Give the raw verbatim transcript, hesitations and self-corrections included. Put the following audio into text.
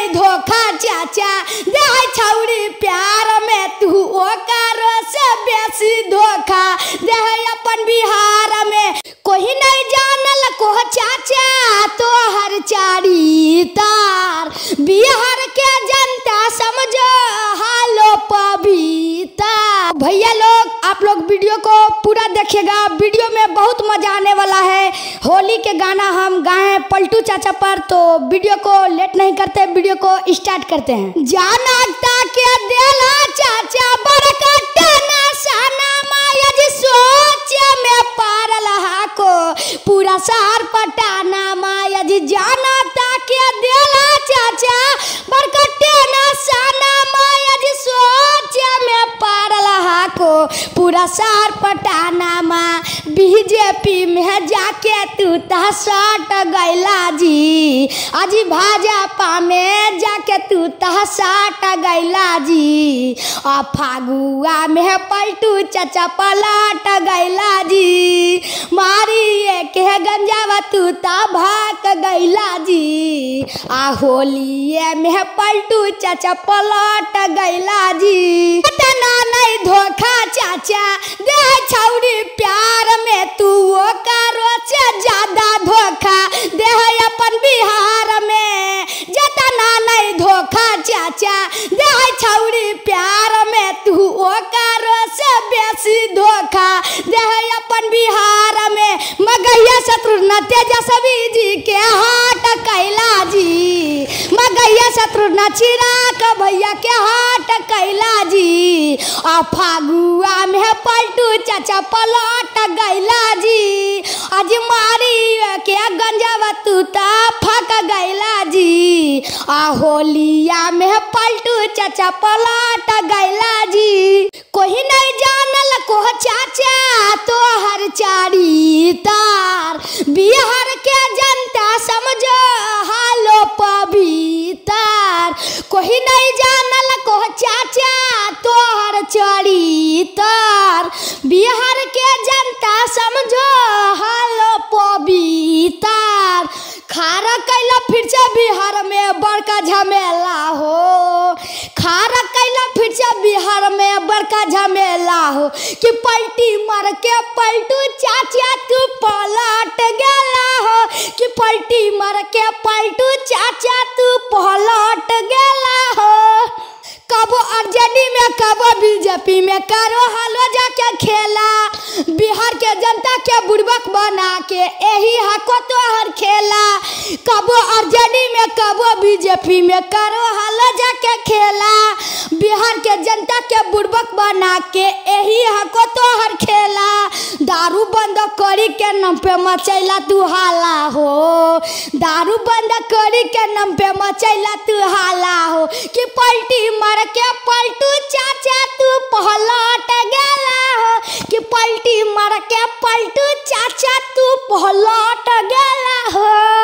धोखा चाचा दे छौरी प्यार में तू ओकर से बेसी धोखा दे अपन बिहार में कोई नहीं जानल को चाचा तो हर चारी तार बिहार के जनता समझो हालो पविता। भैया लोग आप लोग वीडियो को पूरा देखिएगा, वीडियो में बहुत मजा आने वाला है। होली के गाना हम गाए पलटू चाचा पर, तो वीडियो को लेट नहीं करते, वीडियो को स्टार्ट करते हैं। जानता के देला चाचा बरकत ना साना माया जी सोच में पारल हाको पूरा शहर पटाना माया जी जानता के देला चाचा बरकत ना साना माया जी सोच में पारल हाको पूरा शहर पटाना माँ बीजेपी में जाके तू तहसाट गैला जी आज भाजपा में जाके तू तहसाट गैला जी आ फागुआ में पलटू चाचा पलट गैला जी मारी के गंजावा तू ता भाग गैला जी आ होली में पलटू चाचा पलट गैला जी तना नहीं धोखा चाचा दे छौरी प्यार में तू ओकरो से ज्यादा धोखा दे अपन बिहार में जतना नहीं धोखा चाचा दे छौरी प्यार में तू ओकरो से बेसी धोखा दे अपन बिहार में मगैया शत्रुघ्न तेजस्वी जी के हाथ कैला जी मगैया शत्रुघ्न चिराग भैया के हाथ कैला जी आ फागुआ में पलटू चाचा पलट गैला जी आज मारी के गंजावा तू ता फक गैला जी आ होलिया में पलटू चाचा पलट गैला जी कोई नहीं जानल को चाचा तो हर चारी तार बिहार के जनता समझो हालो पवितार कोई नहीं जानल को चाचा तो हर चारी तार बिहार के जनता समझो हालो पवितार खारा कैला फिर से बिहार में बड़का झमेला हो खारा कैला फिर से बिहार में बड़का झमेला हो कि पलटी मार के पलटू चाचा तू पलट गेला हो कि पलटी मार के पलटू चाचा तू पलट गेला हो कबो आरजेडी में कबो बीजेपी में करो हालो जाके खेला बिहार के जनता के बुड़बक बना के यही हको तो हर खेला कबो आरजेडी में कबो बीजेपी में करो हालो जाके खेला बिहार के जनता के बुड़बक बना के यही हको तो हर खेला दारू बंद करी के नाम पे मचैला तू हाला हो दारू बंद करी के नाम पे मचैला तू हाला हो कि पलटी मार के पलटू चाचा तू पलट गेला हो कि पलटी मार के पलटू चाचा तू पलट गेला हो।